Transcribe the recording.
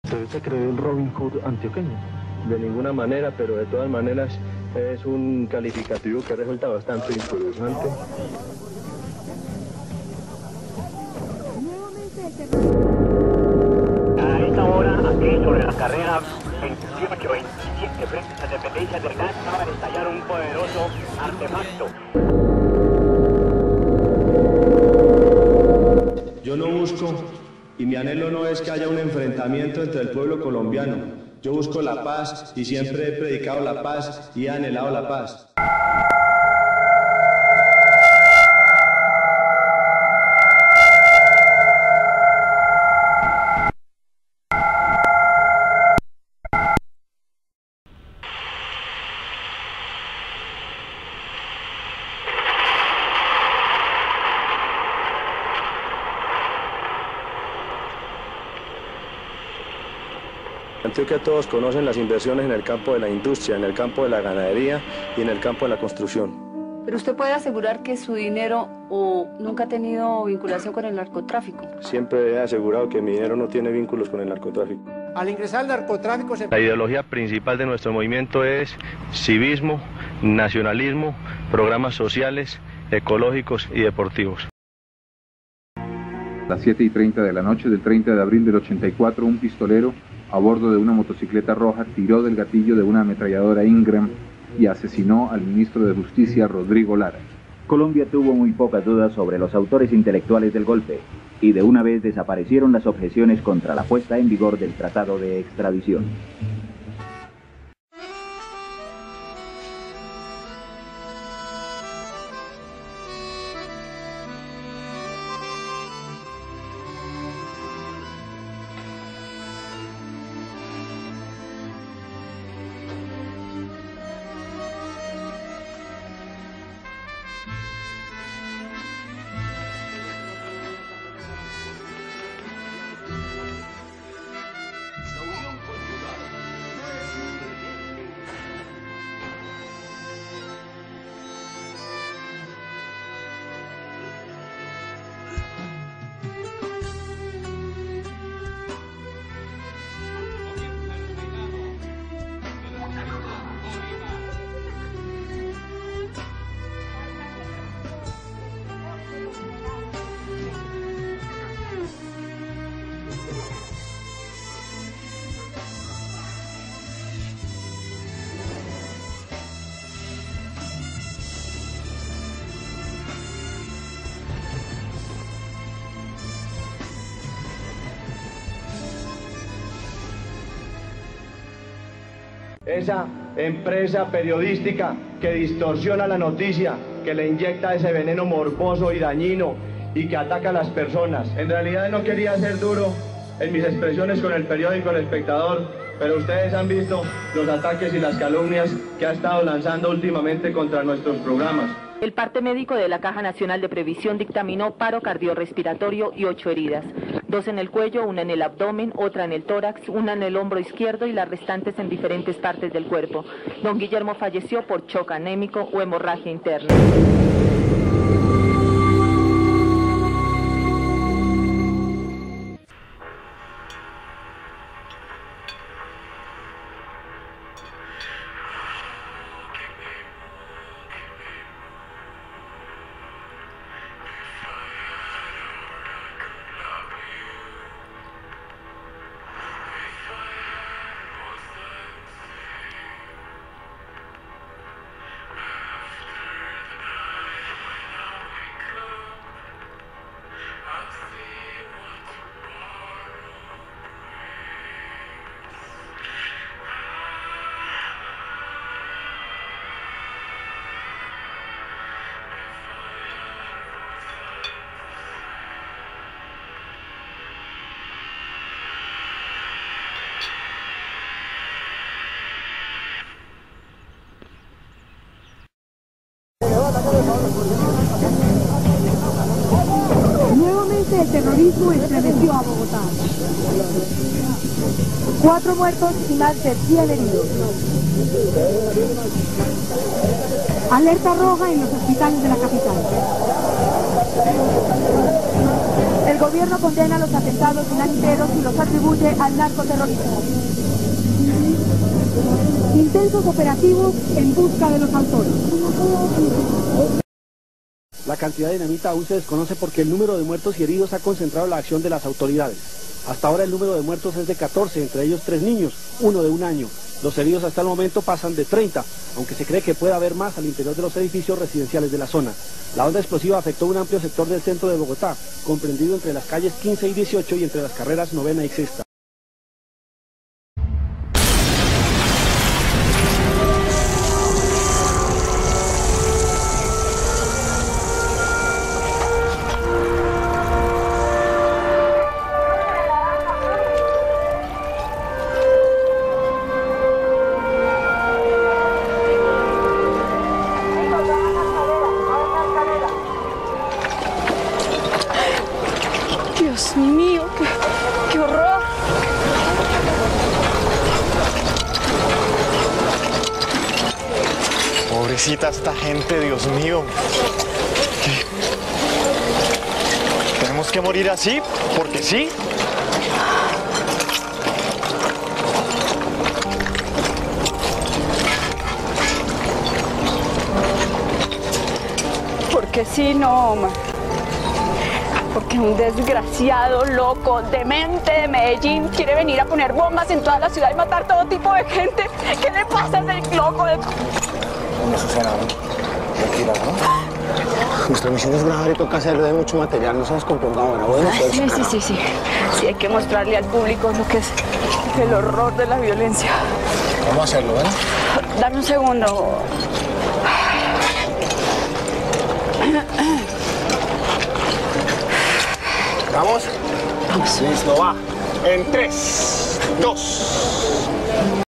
¿Usted se cree el Robin Hood antioqueño? De ninguna manera, pero de todas maneras es un calificativo que resulta bastante interesante. A esta hora, aquí sobre la carrera 28-27, frente a la dependencia del gas, acaba de estallar un poderoso artefacto. Yo no busco, y mi anhelo no es que haya un enfrentamiento entre el pueblo colombiano. Yo busco la paz y siempre he predicado la paz y he anhelado la paz. En Antioquia todos conocen las inversiones en el campo de la industria, en el campo de la ganadería y en el campo de la construcción. ¿Pero usted puede asegurar que su dinero nunca ha tenido vinculación con el narcotráfico? Siempre he asegurado que mi dinero no tiene vínculos con el narcotráfico. Al ingresar al narcotráfico La ideología principal de nuestro movimiento es civismo, nacionalismo, programas sociales, ecológicos y deportivos. A las 7:30 de la noche del 30 de abril del 84, un pistolero a bordo de una motocicleta roja tiró del gatillo de una ametralladora Ingram y asesinó al ministro de Justicia Rodrigo Lara. Colombia tuvo muy pocas dudas sobre los autores intelectuales del golpe y de una vez desaparecieron las objeciones contra la puesta en vigor del tratado de extradición. Esa empresa periodística que distorsiona la noticia, que le inyecta ese veneno morboso y dañino y que ataca a las personas. En realidad no quería ser duro en mis expresiones con el periódico El Espectador, pero ustedes han visto los ataques y las calumnias que ha estado lanzando últimamente contra nuestros programas. El parte médico de la Caja Nacional de Previsión dictaminó paro cardiorrespiratorio y 8 heridas. 2 en el cuello, 1 en el abdomen, otra en el tórax, 1 en el hombro izquierdo y las restantes en diferentes partes del cuerpo. Don Guillermo falleció por shock anémico o hemorragia interna. Nuevamente el terrorismo estremeció a Bogotá. 4 muertos y más de 100 heridos. Alerta roja en los hospitales de la capital. El gobierno condena los atentados financieros y los atribuye al narcoterrorismo. Intensos operativos en busca de los autores. La cantidad de dinamita aún se desconoce porque el número de muertos y heridos ha concentrado la acción de las autoridades. Hasta ahora el número de muertos es de 14, entre ellos 3 niños, uno de 1 año. Los heridos hasta el momento pasan de 30, aunque se cree que puede haber más al interior de los edificios residenciales de la zona. La onda explosiva afectó un amplio sector del centro de Bogotá, comprendido entre las calles 15 y 18 y entre las carreras 9ª y 6ª. Dios mío, qué horror. Pobrecita esta gente, Dios mío. ¿Qué? ¿Tenemos que morir así? ¿Porque sí? Porque sí, no, Omar. Porque un desgraciado, loco, demente de Medellín quiere venir a poner bombas en toda la ciudad y matar todo tipo de gente. ¿Qué le pasa a ese loco? Bueno, Susana, tranquila, ¿no? Nuestra misión es grabar y toca hacerlo de mucho material, no se descomponga ahora, bueno. Sí. Sí, hay que mostrarle al público lo que es el horror de la violencia. Vamos a hacerlo, ¿vale? Dame un segundo. ¿Vamos? Listo, va. En 3, 2...